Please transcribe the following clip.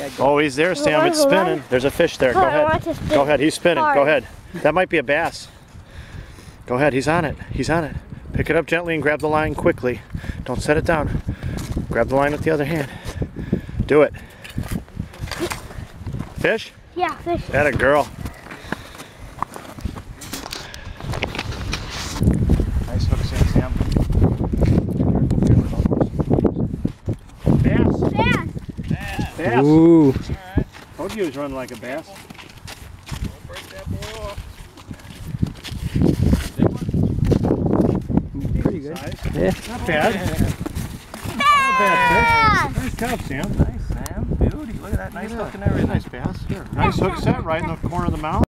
Oh, he's there, Sam. It's spinning. There's a fish there. Go ahead. Go ahead. He's spinning. Go ahead. That might be a bass. Go ahead. He's on it. He's on it. Pick it up gently and grab the line quickly. Don't set it down. Grab the line with the other hand. Do it. Fish? Yeah, fish. That a girl. Nice hook, Sam. Bass. Bass. Bass. Ooh. Alright. Told you he was running like a bass. Don't break that boy off. Pretty good. Size. Yeah. Not bad. Bass. Not bad fish. Nice job, Sam. Nice, Sam. Beauty. Look at that nice hook and everything. Nice bass. Sure. Nice hook set right in the corner of the mouth.